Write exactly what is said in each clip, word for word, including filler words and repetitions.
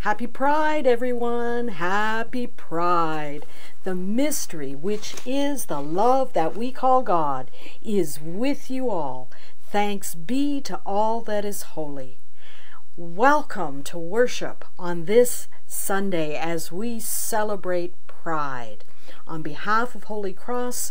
Happy Pride, everyone. Happy Pride. The mystery, which is the love that we call God, is with you all. Thanks be to all that is holy. Welcome to worship on this Sunday as we celebrate Pride. On behalf of Holy Cross,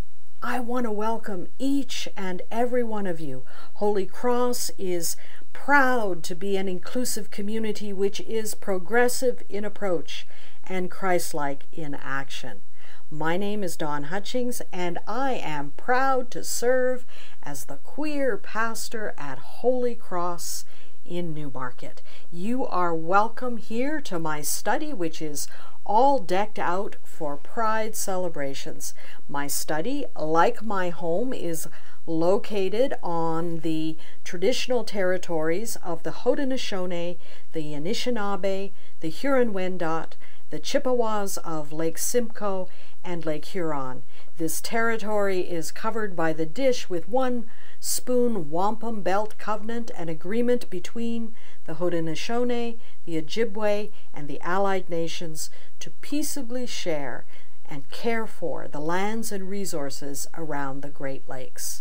I want to welcome each and every one of you. Holy Cross is proud to be an inclusive community which is progressive in approach and Christlike in action. My name is Dawn Hutchings, and I am proud to serve as the queer pastor at Holy Cross in Newmarket. You are welcome here to my study, which is all decked out for Pride celebrations. My study, like my home, is located on the traditional territories of the Haudenosaunee, the Anishinaabe, the Huron-Wendat, the Chippewas of Lake Simcoe, and Lake Huron. This territory is covered by the dish with one spoon wampum belt covenant, an agreement between the Haudenosaunee, the Ojibwe, and the allied nations to peaceably share and care for the lands and resources around the Great Lakes.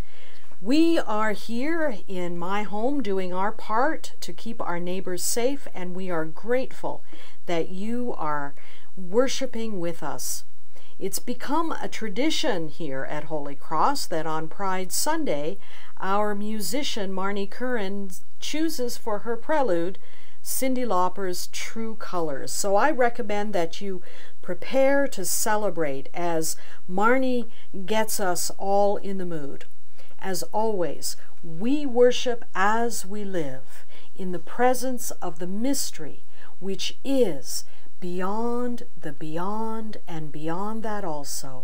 We are here in my home doing our part to keep our neighbors safe, and we are grateful that you are worshiping with us. It's become a tradition here at Holy Cross that on Pride Sunday, our musician Marney Curran chooses for her prelude Cyndi Lauper's True Colors. So I recommend that you prepare to celebrate as Marney gets us all in the mood. As always, we worship as we live in the presence of the mystery, which is beyond the beyond and beyond that also,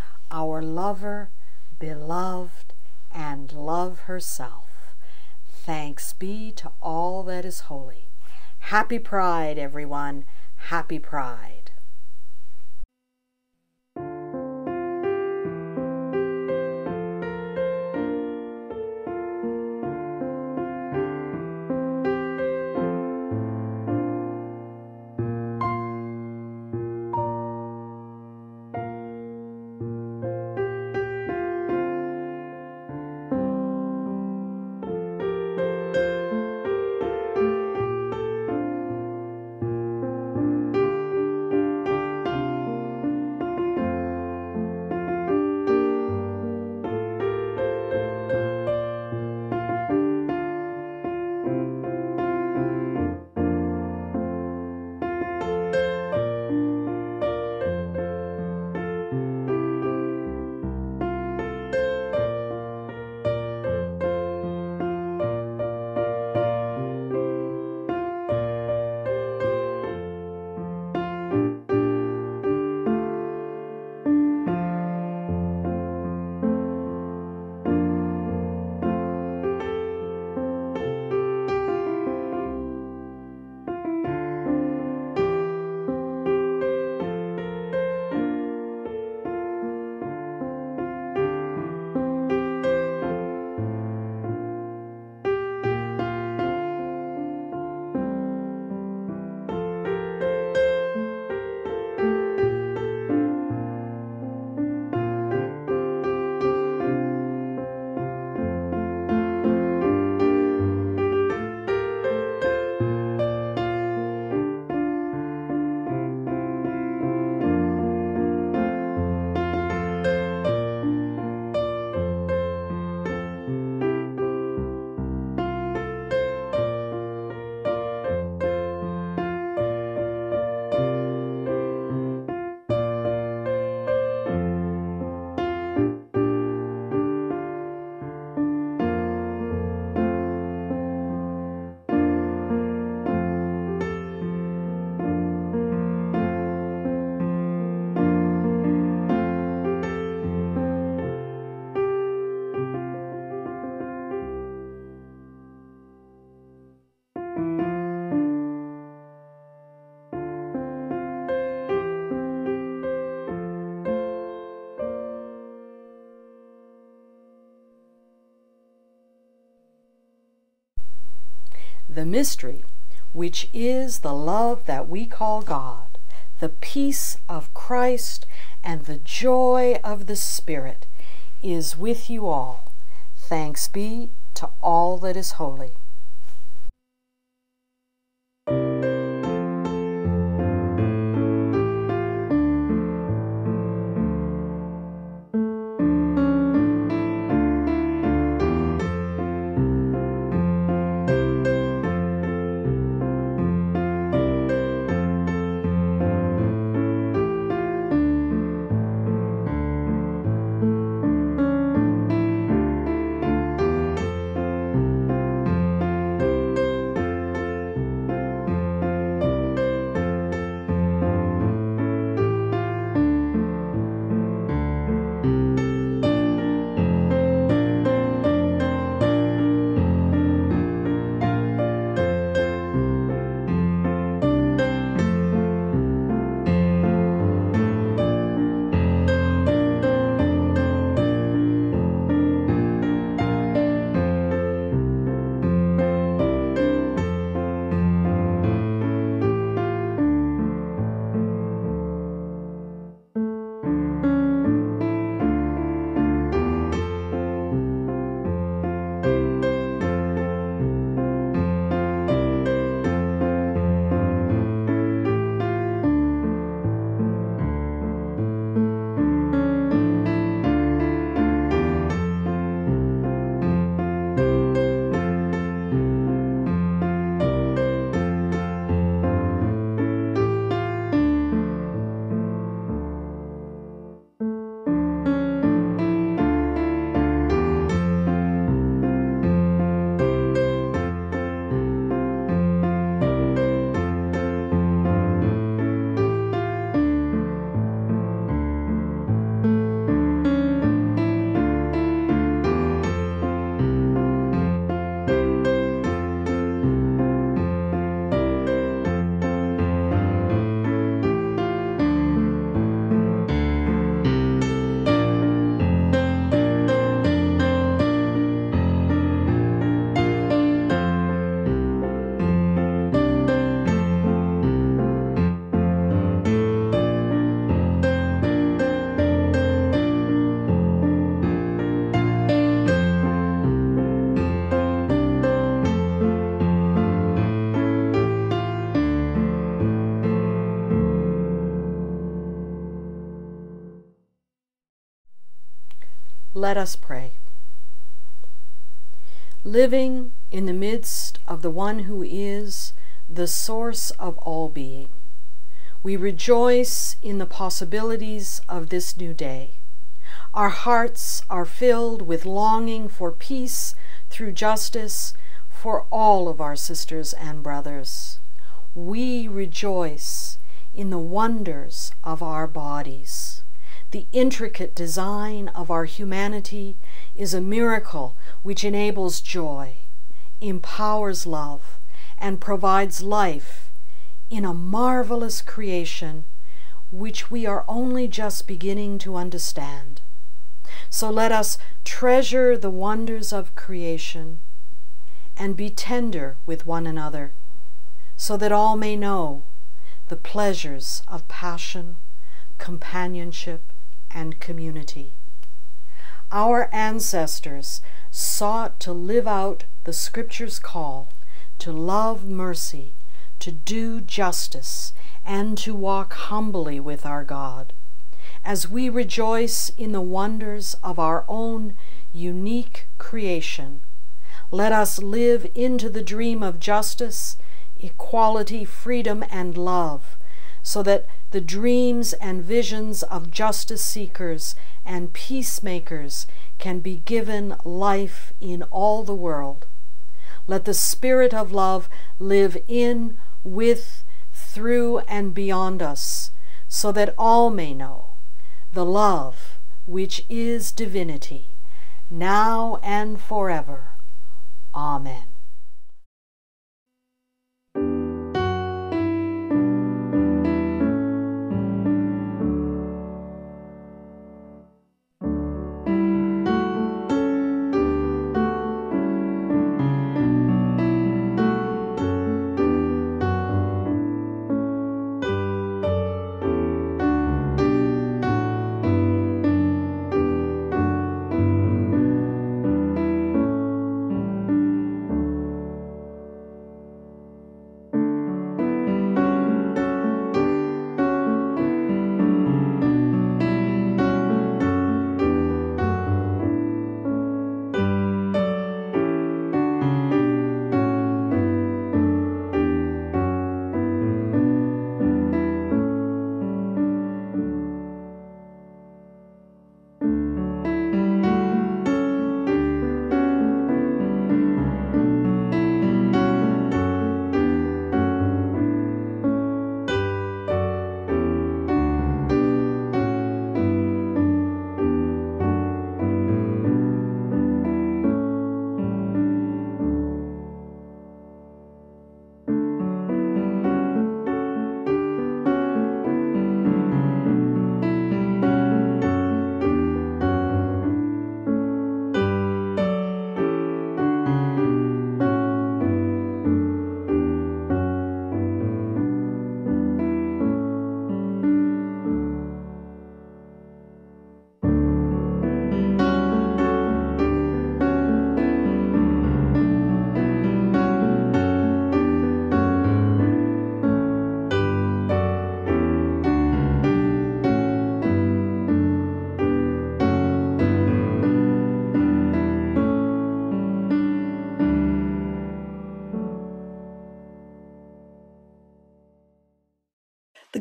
our lover, beloved, and love herself. Thanks be to all that is holy. Happy Pride, everyone. Happy Pride. The mystery, which is the love that we call God, the peace of Christ, and the joy of the Spirit is with you all. Thanks be to all that is holy. Let us pray. Living in the midst of the one who is the source of all being, we rejoice in the possibilities of this new day. Our hearts are filled with longing for peace through justice for all of our sisters and brothers. We rejoice in the wonders of our bodies. The intricate design of our humanity is a miracle which enables joy, empowers love, and provides life in a marvelous creation which we are only just beginning to understand. So let us treasure the wonders of creation and be tender with one another, so that all may know the pleasures of passion, companionship, and community. Our ancestors sought to live out the Scripture's call to love mercy, to do justice, and to walk humbly with our God. As we rejoice in the wonders of our own unique creation, let us live into the dream of justice, equality, freedom, and love, so that the dreams and visions of justice seekers and peacemakers can be given life in all the world. Let the spirit of love live in, with, through, and beyond us, so that all may know the love which is divinity, now and forever. Amen.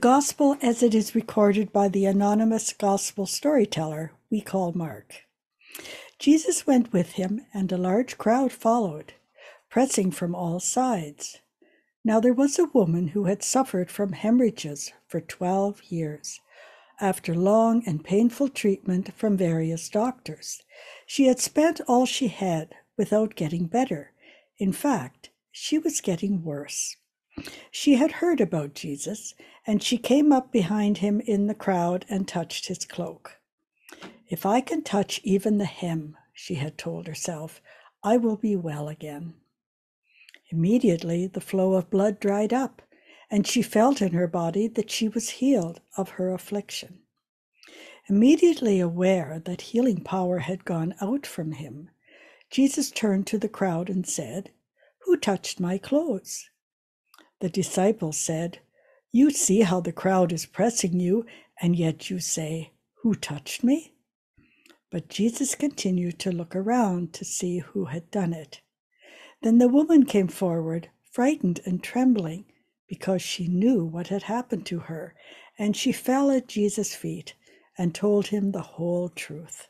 Gospel as it is recorded by the anonymous Gospel storyteller we call Mark. Jesus went with him, and a large crowd followed, pressing from all sides. Now there was a woman who had suffered from hemorrhages for twelve years. After long and painful treatment from various doctors, she had spent all she had without getting better. In fact, she was getting worse. She had heard about Jesus, and she came up behind him in the crowd and touched his cloak. "If I can touch even the hem," she had told herself, "I will be well again." Immediately the flow of blood dried up, and she felt in her body that she was healed of her affliction. Immediately aware that healing power had gone out from him, Jesus turned to the crowd and said, "Who touched my clothes?" The disciples said, "You see how the crowd is pressing you, and yet you say, 'Who touched me?'" But Jesus continued to look around to see who had done it. Then the woman came forward, frightened and trembling, because she knew what had happened to her, and she fell at Jesus' feet and told him the whole truth.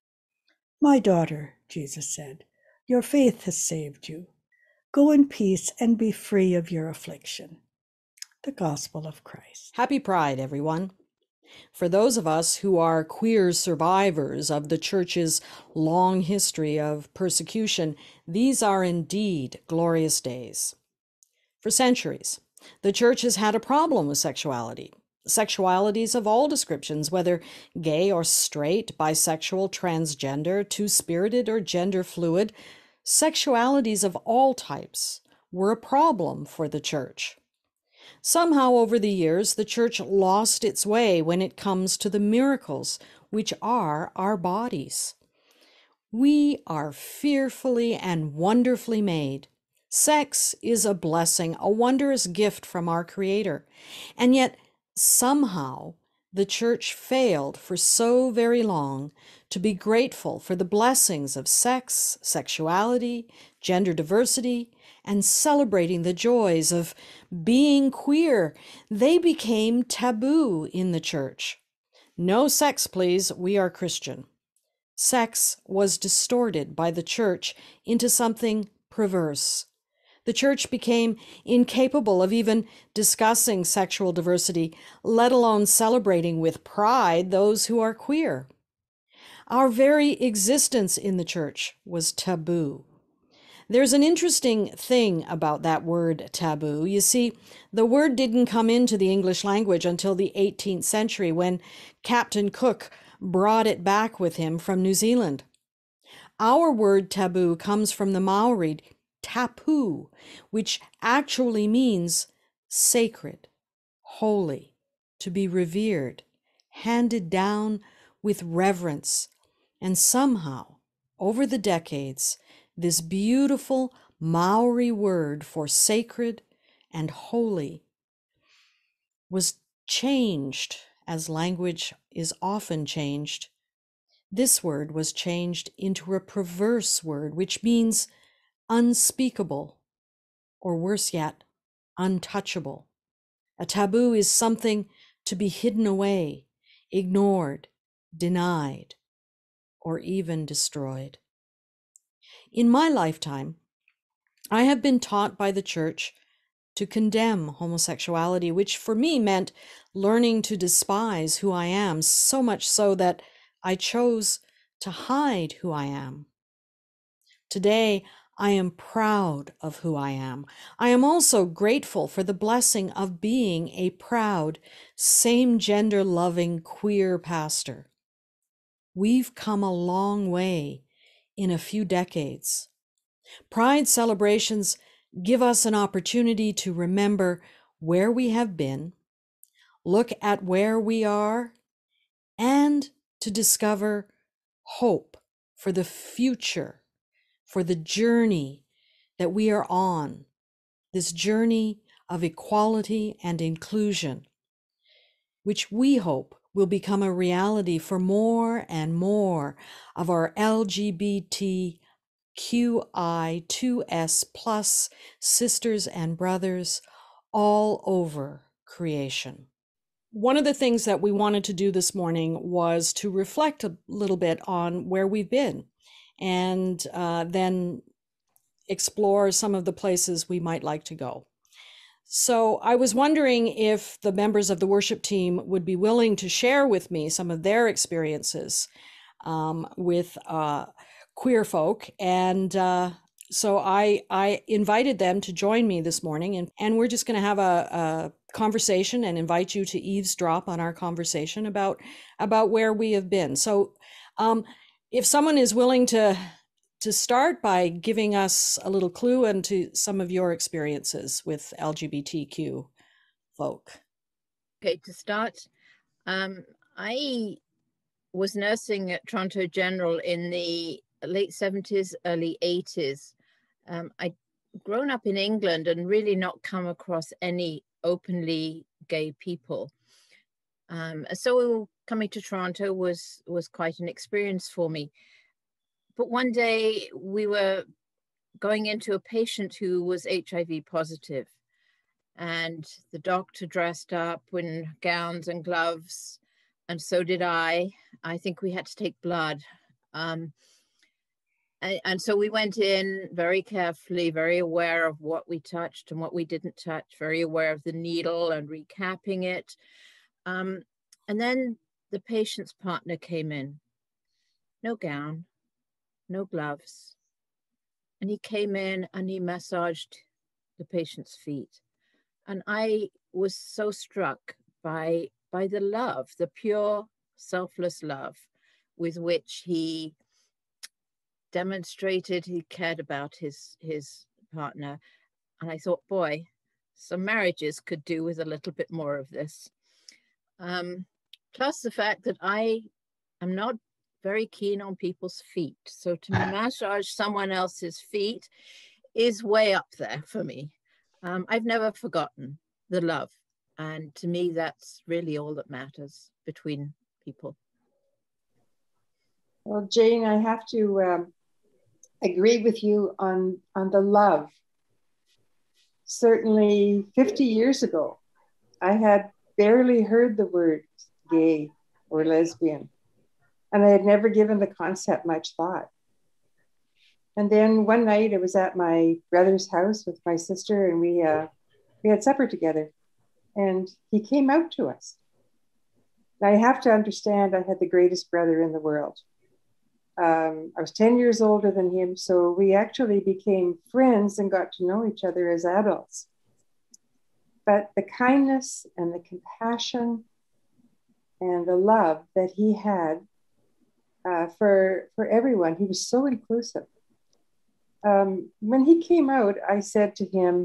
"My daughter," Jesus said, "your faith has saved you. Go in peace and be free of your affliction." The Gospel of Christ. Happy Pride, everyone. For those of us who are queer survivors of the Church's long history of persecution, these are indeed glorious days. For centuries, the Church has had a problem with sexuality. Sexualities of all descriptions, whether gay or straight, bisexual, transgender, two-spirited, or gender fluid, sexualities of all types were a problem for the Church. Somehow over the years, the Church lost its way when it comes to the miracles, which are our bodies. We are fearfully and wonderfully made. Sex is a blessing, a wondrous gift from our Creator. And yet, somehow, the Church failed for so very long to be grateful for the blessings of sex, sexuality, gender diversity, and celebrating the joys of being queer. They became taboo in the Church. No sex, please, we are Christian. Sex was distorted by the Church into something perverse. The Church became incapable of even discussing sexual diversity, let alone celebrating with pride those who are queer. Our very existence in the Church was taboo. There's an interesting thing about that word taboo. You see, the word didn't come into the English language until the eighteenth century when Captain Cook brought it back with him from New Zealand. Our word taboo comes from the Maori tapu, which actually means sacred, holy, to be revered, handed down with reverence. And somehow, over the decades, this beautiful Maori word for sacred and holy was changed, as language is often changed. This word was changed into a perverse word, which means unspeakable, or worse yet, untouchable. A taboo is something to be hidden away, ignored, denied, or even destroyed. In my lifetime, I have been taught by the Church to condemn homosexuality, which for me meant learning to despise who I am, so much so that I chose to hide who I am. Today, I am proud of who I am. I am also grateful for the blessing of being a proud, same-gender loving queer pastor. We've come a long way in a few decades. Pride celebrations give us an opportunity to remember where we have been, look at where we are, and to discover hope for the future, for the journey that we are on, this journey of equality and inclusion, which we hope will become a reality for more and more of our L G B T Q I two S plus sisters and brothers all over creation. one of the things that we wanted to do this morning was to reflect a little bit on where we've been, and uh, then explore some of the places we might like to go. So I was wondering if the members of the worship team would be willing to share with me some of their experiences um, with uh, queer folk. And uh, so I, I invited them to join me this morning, and, and we're just going to have a, a conversation and invite you to eavesdrop on our conversation about, about where we have been. So um, if someone is willing to to start by giving us a little clue into some of your experiences with L G B T Q folk. Okay, to start, um, I was nursing at Toronto General in the late seventies, early eighties. Um, I'd grown up in England and really not come across any openly gay people. Um, so coming to Toronto was, was quite an experience for me. But one day we were going into a patient who was H I V positive, and the doctor dressed up in gowns and gloves, and so did I. I think we had to take blood. Um, and, and so we went in very carefully, very aware of what we touched and what we didn't touch, very aware of the needle and recapping it. Um, and then the patient's partner came in. No gown, no gloves. And he came in and he massaged the patient's feet. And I was so struck by, by the love, the pure, selfless love with which he demonstrated he cared about his, his partner. And I thought, boy, some marriages could do with a little bit more of this. Um, plus the fact that I am not very keen on people's feet. So to massage someone else's feet is way up there for me. Um, I've never forgotten the love. And to me, that's really all that matters between people. Well, Jane, I have to um, agree with you on, on the love. Certainly fifty years ago, I had barely heard the word gay or lesbian. And I had never given the concept much thought. And then one night I was at my brother's house with my sister, and we uh, we had supper together, and he came out to us. Now you have to understand, I had the greatest brother in the world. Um, I was ten years older than him, so we actually became friends and got to know each other as adults. But the kindness and the compassion and the love that he had Uh, for, for everyone. He was so inclusive. Um, when he came out, I said to him,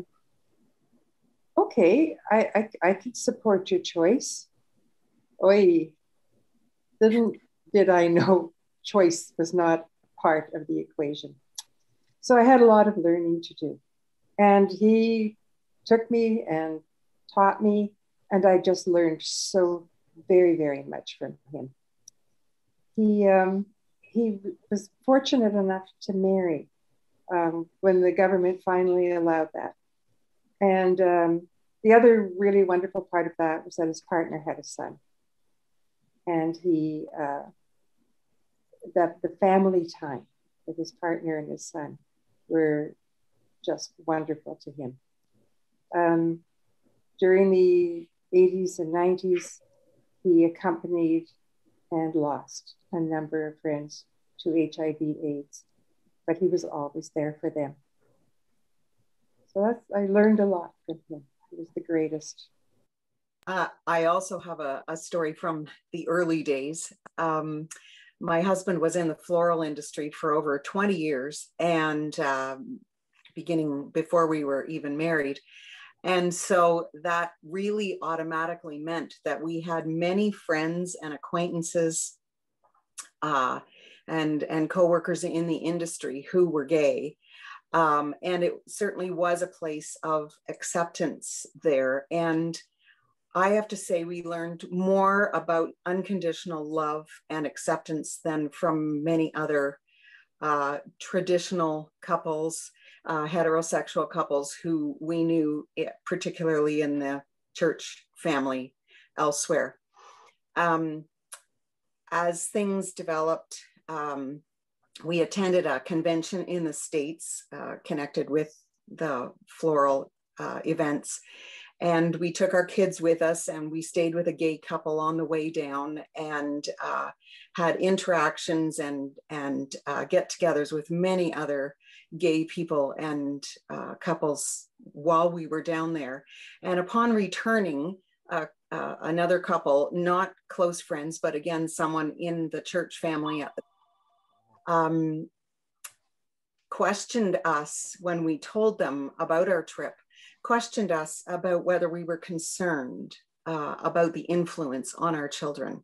okay, I, I, I could support your choice. Oy, didn't, did I know choice was not part of the equation. So I had a lot of learning to do. And he took me and taught me, and I just learned so very, very much from him. He, um, he was fortunate enough to marry um, when the government finally allowed that. And um, the other really wonderful part of that was that his partner had a son. And he, uh, that the family time with his partner and his son were just wonderful to him. Um, during the eighties and nineties, he accompanied and lost a number of friends to H I V AIDS, but he was always there for them. So that's, I learned a lot from him. He was the greatest. Uh, I also have a, a story from the early days. Um, my husband was in the floral industry for over twenty years, and um, beginning before we were even married. And so that really automatically meant that we had many friends and acquaintances uh, and, and coworkers in the industry who were gay. Um, and it certainly was a place of acceptance there. And I have to say, we learned more about unconditional love and acceptance than from many other uh, traditional couples, uh, heterosexual couples who we knew, particularly in the church family elsewhere. Um, as things developed, um, we attended a convention in the States uh, connected with the floral uh, events. And we took our kids with us, and we stayed with a gay couple on the way down, and uh, had interactions and, and uh, get-togethers with many other gay people and uh, couples while we were down there. And upon returning, uh, uh, another couple, not close friends, but again, someone in the church family at the um, questioned us when we told them about our trip, questioned us about whether we were concerned uh, about the influence on our children.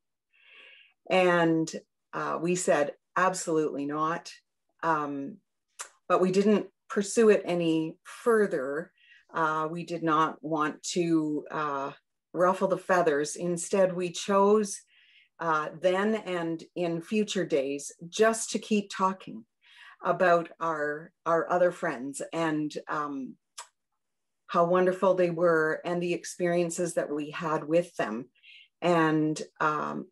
And uh, we said, absolutely not. Um, but we didn't pursue it any further. Uh, we did not want to uh, ruffle the feathers. Instead, we chose uh, then and in future days just to keep talking about our, our other friends and um, how wonderful they were and the experiences that we had with them. And um,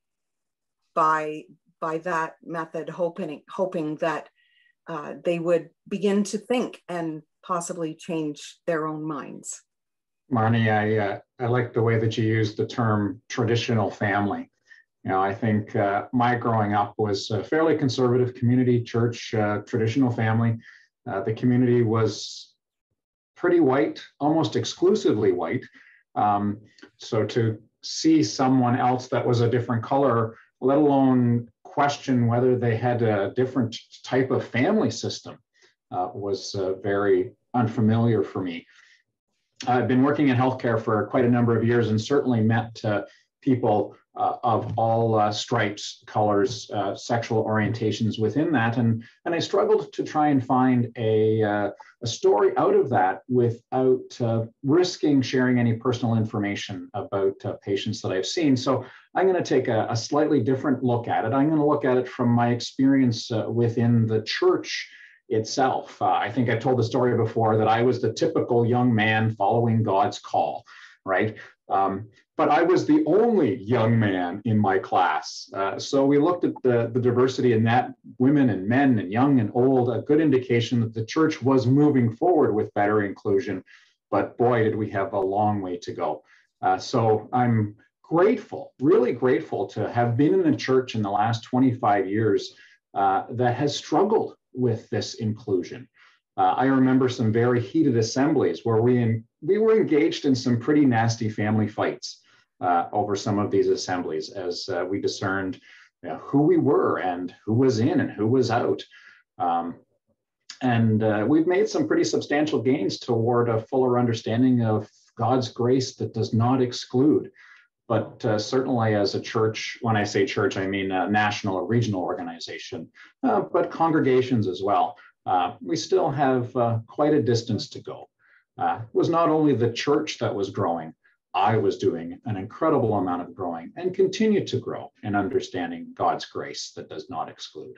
by, by that method, hoping, hoping that uh, they would begin to think and possibly change their own minds. Marney, I, uh, I like the way that you used the term traditional family. You know, I think uh, my growing up was a fairly conservative community church, uh, traditional family. Uh, the community was pretty white, almost exclusively white. Um, so to see someone else that was a different color, let alone question whether they had a different type of family system, uh, was uh, very unfamiliar for me. I've been working in healthcare for quite a number of years and certainly met uh, people uh, of all uh, stripes, colors, uh, sexual orientations within that. And, and I struggled to try and find a, uh, a story out of that without uh, risking sharing any personal information about uh, patients that I've seen. So I'm going to take a, a slightly different look at it. I'm going to look at it from my experience uh, within the church itself. Uh, I think I've told the story before that I was the typical young man following God's call, right? Um, but I was the only young man in my class. Uh, so we looked at the, the diversity in that, women and men and young and old, a good indication that the church was moving forward with better inclusion. But boy, did we have a long way to go. Uh, so I'm grateful, really grateful to have been in the church in the last twenty-five years uh, that has struggled with this inclusion. Uh, I remember some very heated assemblies where we, in, we were engaged in some pretty nasty family fights uh, over some of these assemblies as uh, we discerned you know, who we were and who was in and who was out. Um, and uh, we've made some pretty substantial gains toward a fuller understanding of God's grace that does not exclude. But uh, certainly as a church, when I say church, I mean a national or regional organization, uh, but congregations as well. Uh, we still have uh, quite a distance to go. Uh, it was not only the church that was growing, I was doing an incredible amount of growing and continue to grow in understanding God's grace that does not exclude.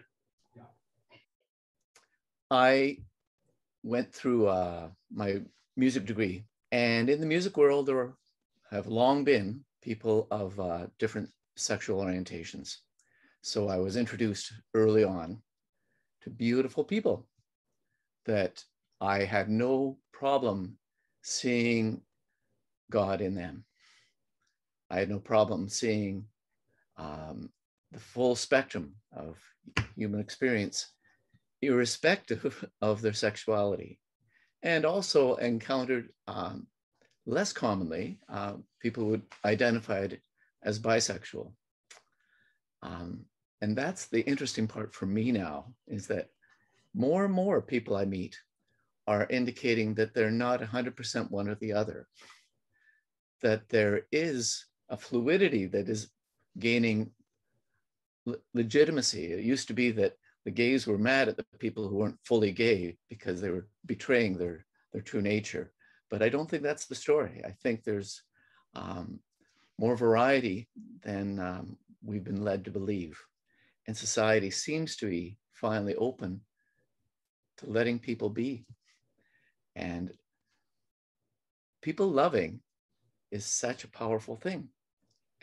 I went through uh, my music degree, and in the music world, there have long been people of uh, different sexual orientations. So I was introduced early on to beautiful people that I had no problem seeing God in them. I had no problem seeing um, the full spectrum of human experience, irrespective of their sexuality. And also encountered um, less commonly, uh, people would identify it as bisexual. Um, and that's the interesting part for me now, is that more and more people I meet are indicating that they're not one hundred percent one or the other, that there is a fluidity that is gaining le- legitimacy. It used to be that the gays were mad at the people who weren't fully gay because they were betraying their, their true nature. But I don't think that's the story. I think there's um, more variety than um, we've been led to believe. And society seems to be finally open to letting people be. And people loving is such a powerful thing.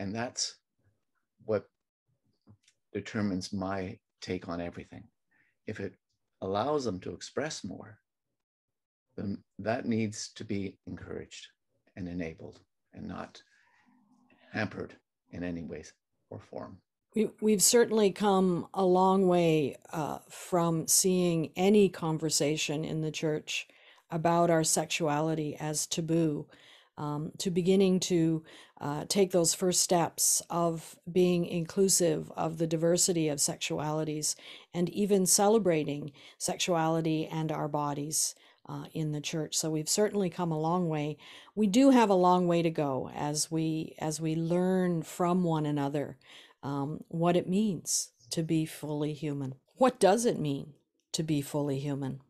And that's what determines my take on everything. If it allows them to express more, then that needs to be encouraged and enabled and not hampered in any way or form. We, we've certainly come a long way uh, from seeing any conversation in the church about our sexuality as taboo, um, to beginning to uh, take those first steps of being inclusive of the diversity of sexualities and even celebrating sexuality and our bodies uh, in the church. So we've certainly come a long way. We do have a long way to go as we as we learn from one another um, what it means to be fully human. What does it mean to be fully human?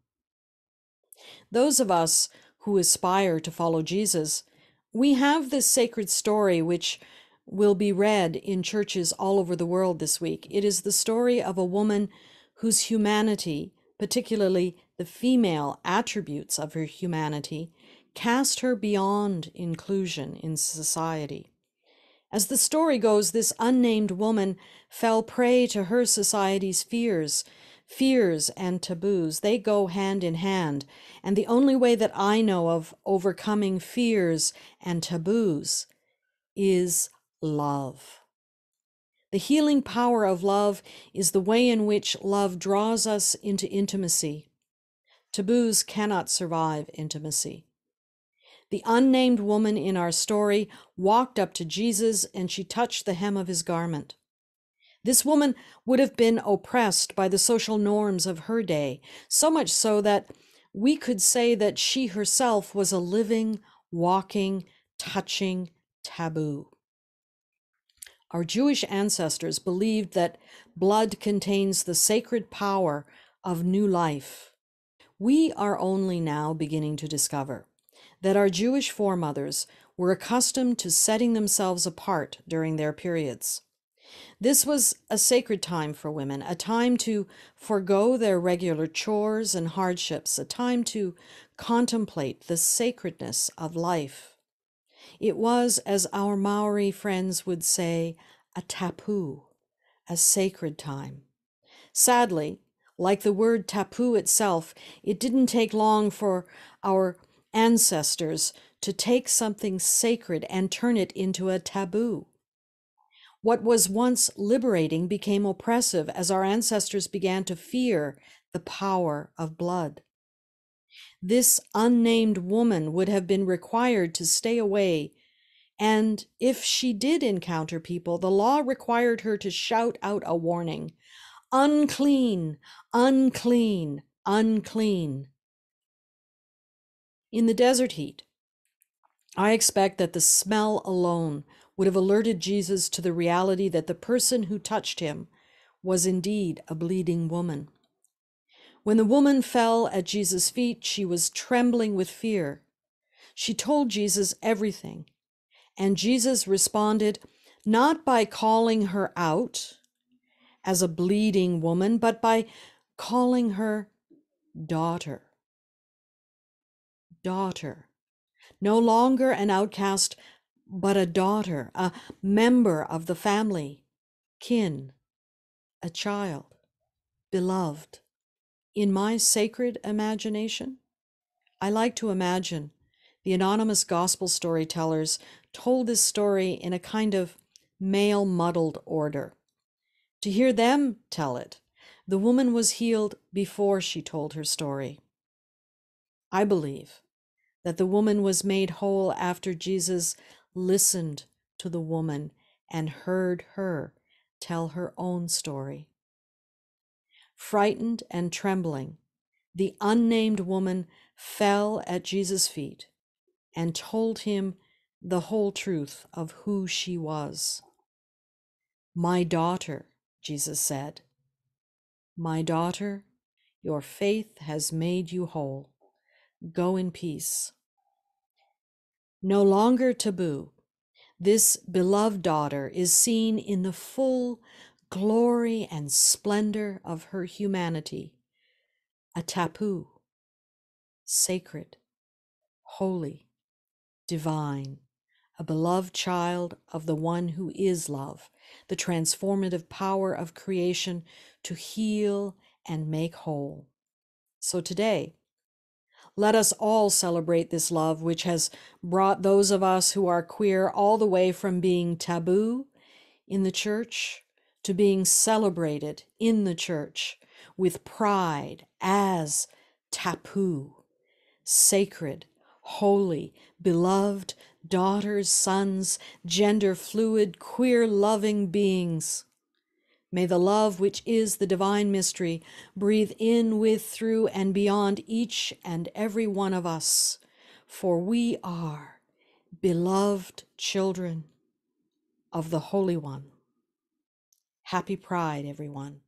Those of us who aspire to follow Jesus, we have this sacred story which will be read in churches all over the world this week. It is the story of a woman whose humanity, particularly the female attributes of her humanity, cast her beyond inclusion in society. As the story goes, this unnamed woman fell prey to her society's fears. Fears and taboos, they go hand in hand. And the only way that I know of overcoming fears and taboos is love. The healing power of love is the way in which love draws us into intimacy. Taboos cannot survive intimacy. The unnamed woman in our story walked up to Jesus and she touched the hem of his garment. This woman would have been oppressed by the social norms of her day, so much so that we could say that she herself was a living, walking, touching taboo. Our Jewish ancestors believed that blood contains the sacred power of new life. We are only now beginning to discover that our Jewish foremothers were accustomed to setting themselves apart during their periods. This was a sacred time for women, a time to forego their regular chores and hardships, a time to contemplate the sacredness of life. It was, as our Maori friends would say, a tapu, a sacred time. Sadly, like the word tapu itself, it didn't take long for our ancestors to take something sacred and turn it into a taboo. What was once liberating became oppressive as our ancestors began to fear the power of blood. This unnamed woman would have been required to stay away, and if she did encounter people, the law required her to shout out a warning: unclean, unclean, unclean. In the desert heat, I expect that the smell alone would have alerted Jesus to the reality that the person who touched him was indeed a bleeding woman. When the woman fell at Jesus' feet, she was trembling with fear. She told Jesus everything, and Jesus responded not by calling her out as a bleeding woman, but by calling her daughter. Daughter. No longer an outcast, but a daughter, a member of the family, kin, a child, beloved. In my sacred imagination, I like to imagine the anonymous gospel storytellers told this story in a kind of male muddled order. To hear them tell it, the woman was healed before she told her story. I believe that the woman was made whole after Jesus listened to the woman and heard her tell her own story. Frightened and trembling, the unnamed woman fell at Jesus' feet and told him the whole truth of who she was. My daughter, Jesus said, my daughter, your faith has made you whole. Go in peace. No longer taboo, this beloved daughter is seen in the full glory and splendor of her humanity, a tapu, sacred, holy, divine, a beloved child of the one who is love, the transformative power of creation to heal and make whole. So today, let us all celebrate this love which has brought those of us who are queer all the way from being taboo in the church to being celebrated in the church with pride as tapu, sacred, holy, beloved daughters, sons, gender fluid, queer loving beings. May the love which is the divine mystery breathe in, with, through, and beyond each and every one of us, for we are beloved children of the Holy One. Happy Pride, everyone.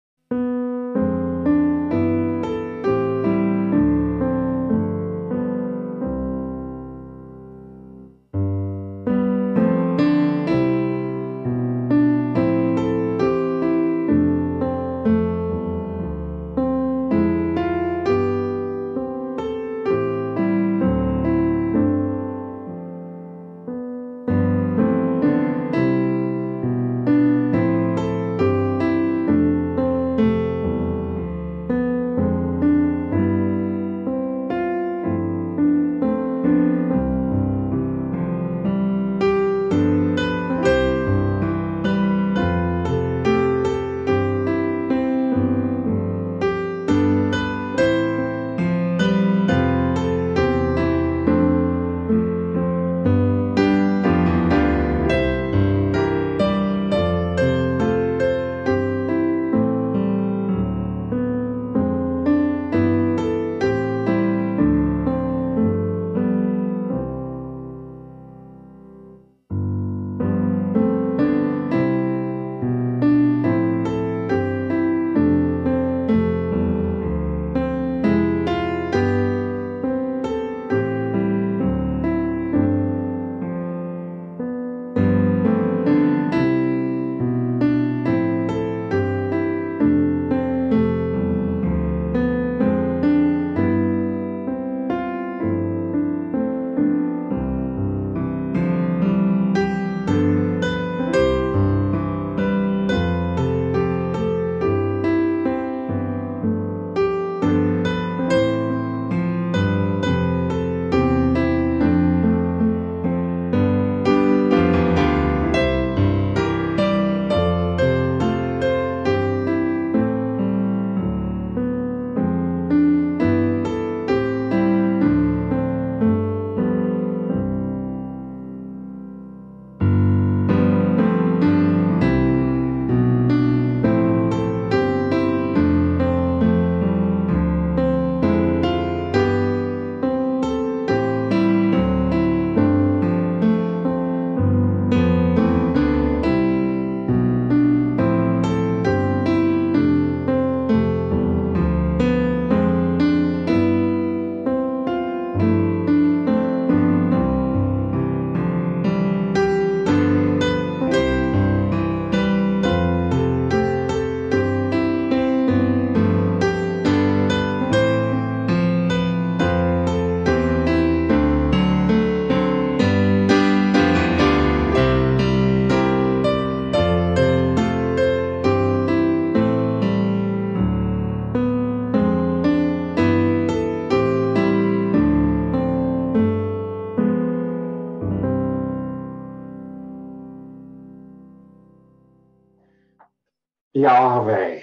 Yahweh,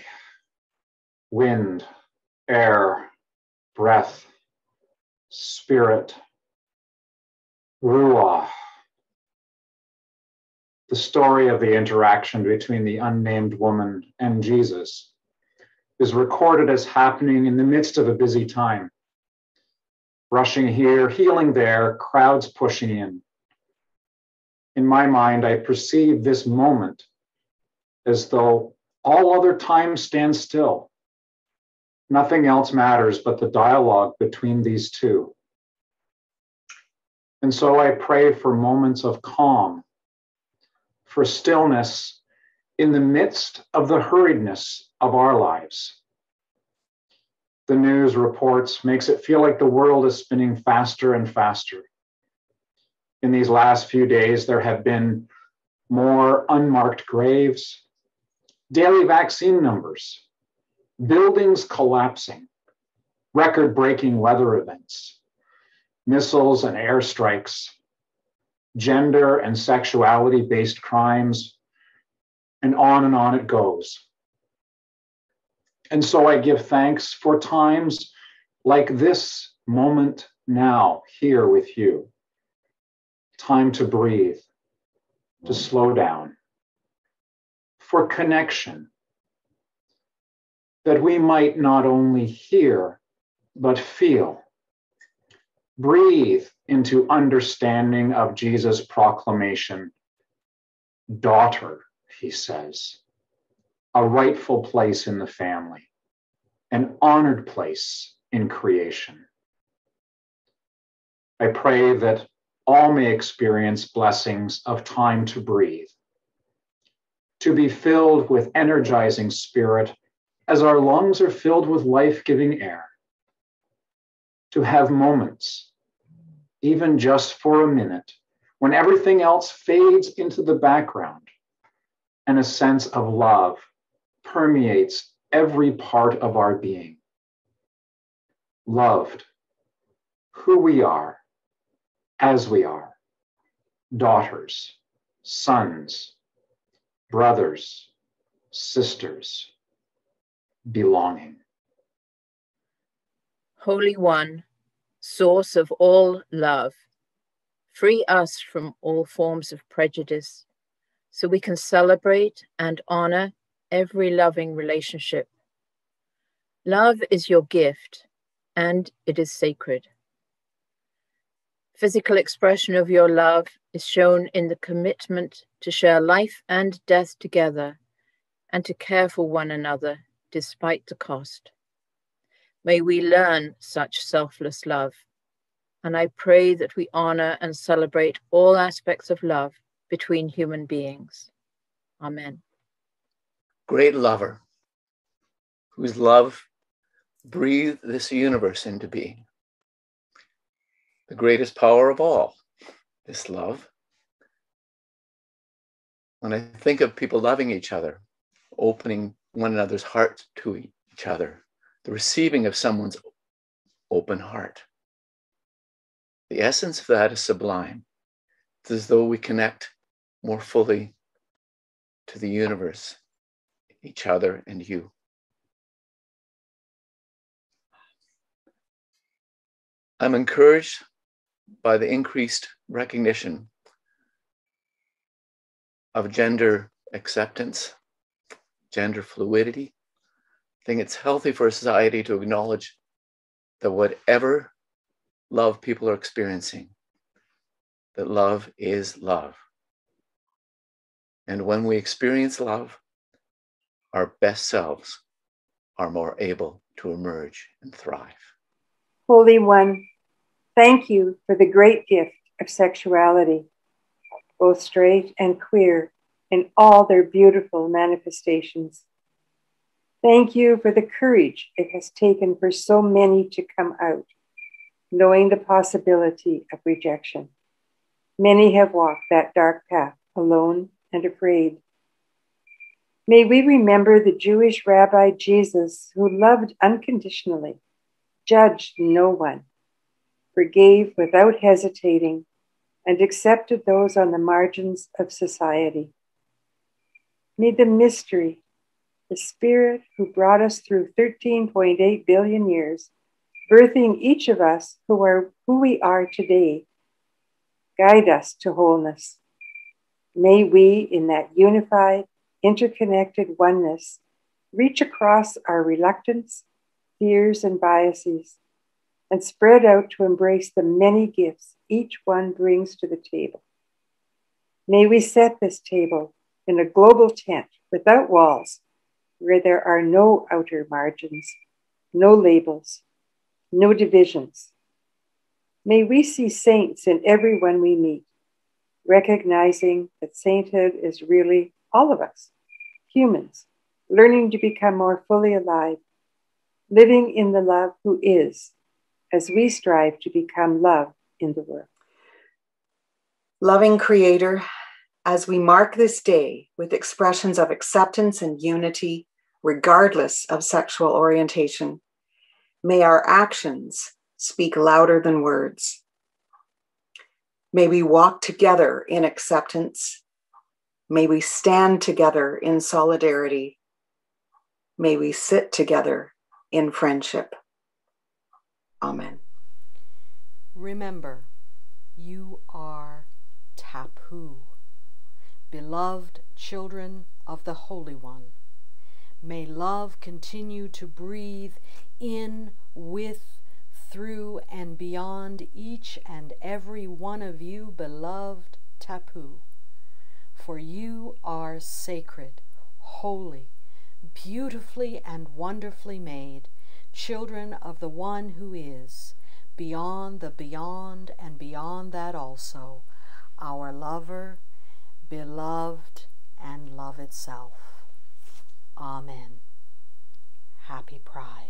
wind, air, breath, spirit, Ruah. The story of the interaction between the unnamed woman and Jesus is recorded as happening in the midst of a busy time. Rushing here, healing there, crowds pushing in. In my mind, I perceive this moment as though all other time stands still. Nothing else matters but the dialogue between these two. And so I pray for moments of calm, for stillness in the midst of the hurriedness of our lives. The news reports makes it feel like the world is spinning faster and faster. In these last few days, there have been more unmarked graves, daily vaccine numbers, buildings collapsing, record-breaking weather events, missiles and airstrikes, gender and sexuality-based crimes, and on and on it goes. And so I give thanks for times like this moment now, here with you. Time to breathe, to slow down, for connection, that we might not only hear, but feel. Breathe into understanding of Jesus' proclamation. Daughter, he says, a rightful place in the family, an honored place in creation. I pray that all may experience blessings of time to breathe, to be filled with energizing spirit as our lungs are filled with life-giving air, to have moments, even just for a minute, when everything else fades into the background and a sense of love permeates every part of our being. Loved, who we are, as we are, daughters, sons, brothers, sisters, belonging. Holy One, source of all love, free us from all forms of prejudice so we can celebrate and honor every loving relationship. Love is your gift, and it is sacred. Physical expression of your love is shown in the commitment to share life and death together and to care for one another despite the cost. May we learn such selfless love, and I pray that we honor and celebrate all aspects of love between human beings. Amen. Great lover, whose love breathed this universe into being. The greatest power of all, this love. When I think of people loving each other, opening one another's heart to each other, the receiving of someone's open heart, the essence of that is sublime. It's as though we connect more fully to the universe, each other and you. I'm encouraged by the increased recognition of gender acceptance, gender fluidity. I think it's healthy for a society to acknowledge that whatever love people are experiencing, that love is love. And when we experience love, our best selves are more able to emerge and thrive. Holy One, thank you for the great gift of sexuality, both straight and queer, in all their beautiful manifestations. Thank you for the courage it has taken for so many to come out, knowing the possibility of rejection. Many have walked that dark path alone and afraid. May we remember the Jewish Rabbi Jesus, who loved unconditionally, judged no one, forgave without hesitating, and accepted those on the margins of society. May the mystery, the Spirit who brought us through thirteen point eight billion years, birthing each of us who are who we are today, guide us to wholeness. May we, in that unified, interconnected oneness, reach across our reluctance, fears, and biases, and spread out to embrace the many gifts each one brings to the table. May we set this table in a global tent without walls, where there are no outer margins, no labels, no divisions. May we see saints in everyone we meet, recognizing that sainthood is really all of us, humans, learning to become more fully alive, living in the love who is, as we strive to become love in the world. Loving Creator, as we mark this day with expressions of acceptance and unity, regardless of sexual orientation, may our actions speak louder than words. May we walk together in acceptance. May we stand together in solidarity. May we sit together in friendship. Amen. Remember, you are tapu, beloved children of the Holy One. May love continue to breathe in, with, through, and beyond each and every one of you, beloved tapu. For you are sacred, holy, beautifully and wonderfully made, children of the one who is, beyond the beyond and beyond that also, our lover, beloved, and love itself. Amen. Happy Pride.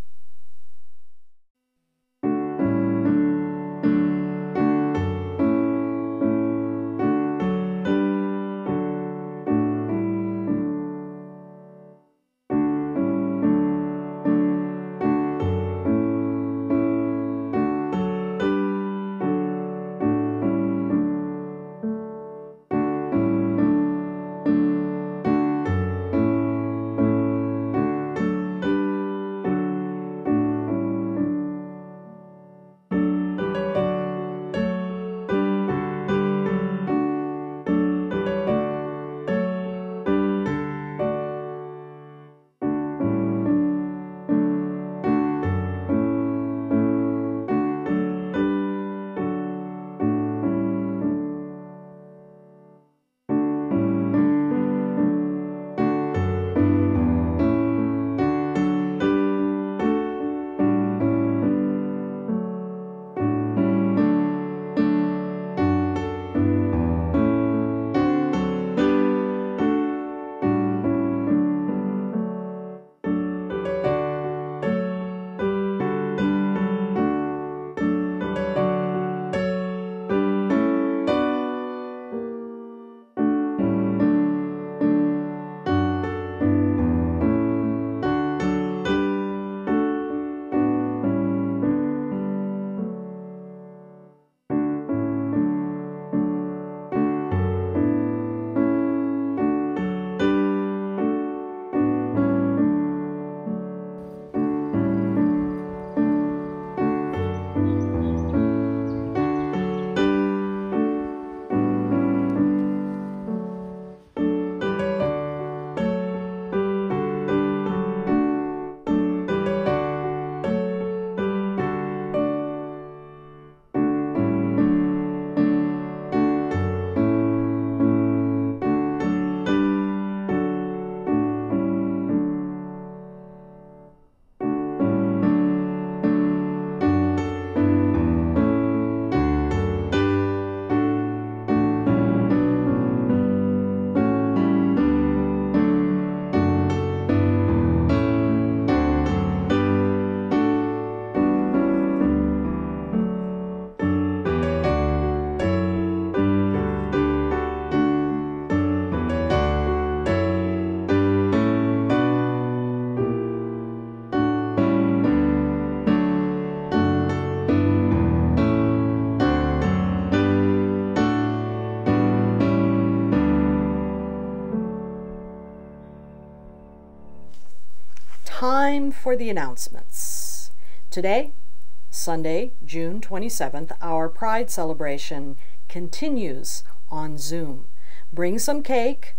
Time for the announcements. Today, Sunday, June twenty-seventh, our Pride celebration continues on Zoom. Bring some cake,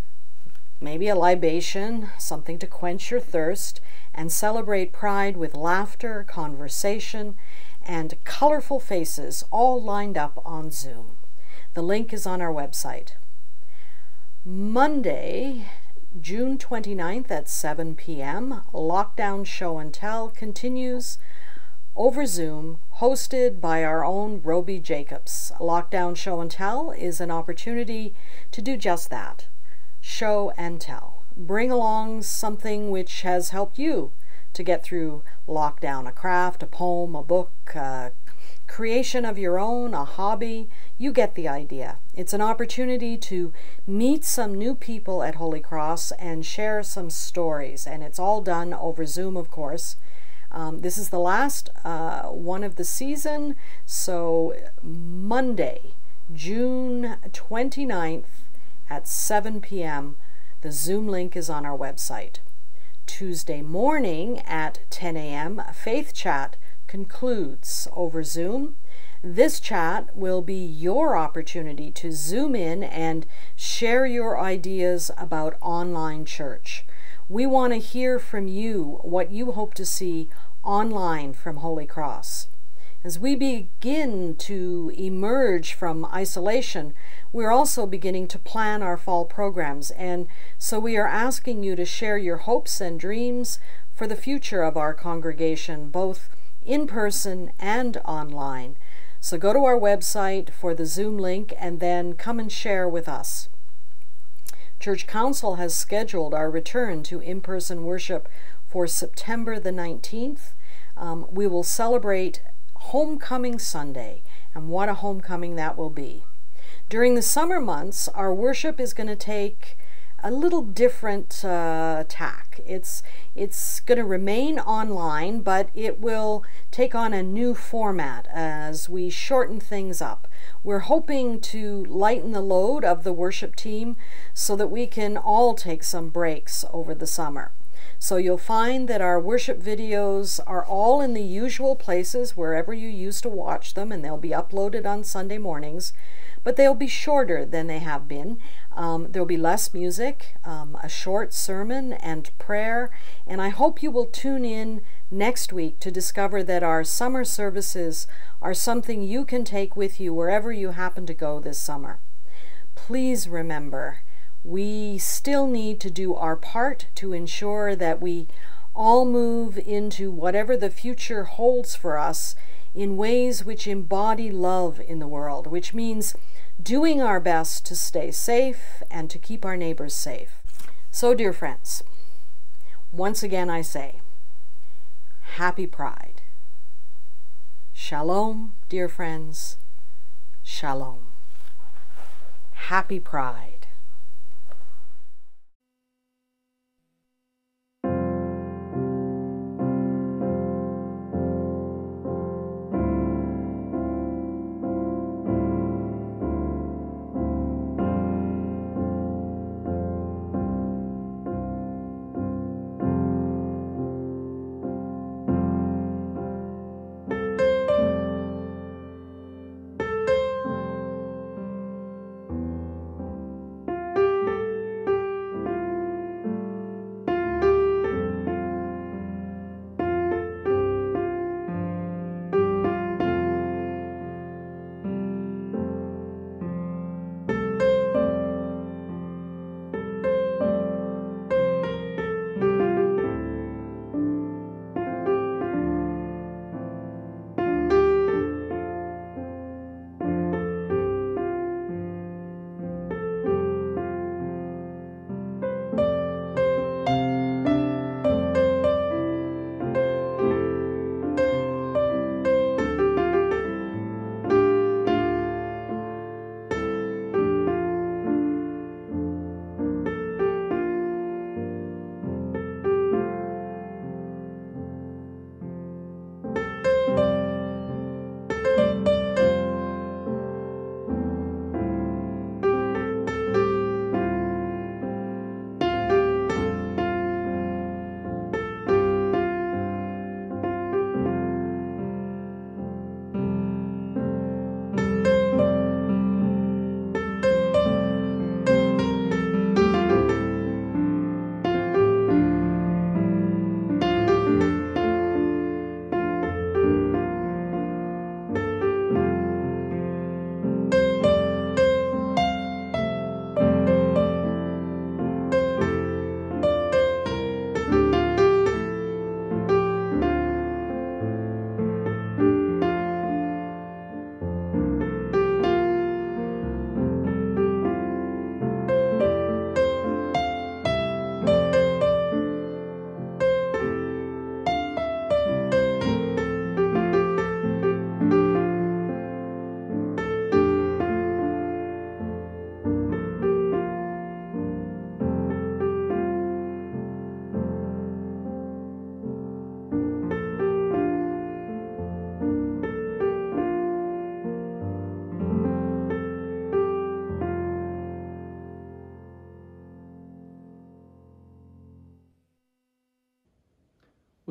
maybe a libation, something to quench your thirst, and celebrate Pride with laughter, conversation, and colorful faces all lined up on Zoom. The link is on our website. Monday, June twenty-ninth at seven p m, Lockdown Show and Tell continues over Zoom, hosted by our own Roby Jacobs. Lockdown Show and Tell is an opportunity to do just that, show and tell. Bring along something which has helped you to get through lockdown, a craft, a poem, a book, uh, creation of your own, a hobby. You get the idea. It's an opportunity to meet some new people at Holy Cross and share some stories, and it's all done over Zoom, of course. Um, this is the last uh, one of the season, so Monday, June twenty-ninth at seven p m The Zoom link is on our website. Tuesday morning at ten a m, Faith Chat concludes over Zoom. This chat will be your opportunity to zoom in and share your ideas about online church. We want to hear from you what you hope to see online from Holy Cross. As we begin to emerge from isolation, we're also beginning to plan our fall programs, and so we are asking you to share your hopes and dreams for the future of our congregation, both in person and online. So go to our website for the Zoom link and then come and share with us. Church Council has scheduled our return to in-person worship for September the nineteenth. Um, we will celebrate Homecoming Sunday, and what a homecoming that will be. During the summer months, our worship is going to take a little different uh, tack. It's, it's going to remain online, but it will take on a new format as we shorten things up. We're hoping to lighten the load of the worship team so that we can all take some breaks over the summer. So you'll find that our worship videos are all in the usual places wherever you used to watch them, and they'll be uploaded on Sunday mornings, but they'll be shorter than they have been. Um, there'll be less music, um, a short sermon and prayer, and I hope you will tune in next week to discover that our summer services are something you can take with you wherever you happen to go this summer. Please remember, we still need to do our part to ensure that we all move into whatever the future holds for us in ways which embody love in the world, which means doing our best to stay safe and to keep our neighbors safe. So, dear friends, once again I say, Happy Pride. Shalom, dear friends. Shalom. Happy Pride.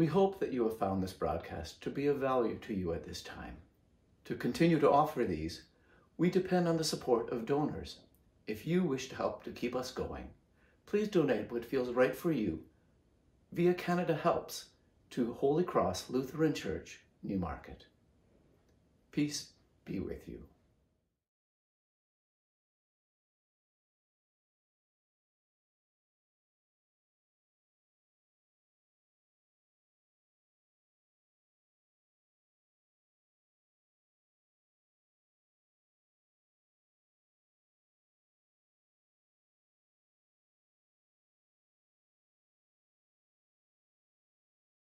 We hope that you have found this broadcast to be of value to you at this time. To continue to offer these, we depend on the support of donors. If you wish to help to keep us going, please donate what feels right for you via Canada Helps to Holy Cross Lutheran Church, Newmarket. Peace be with you.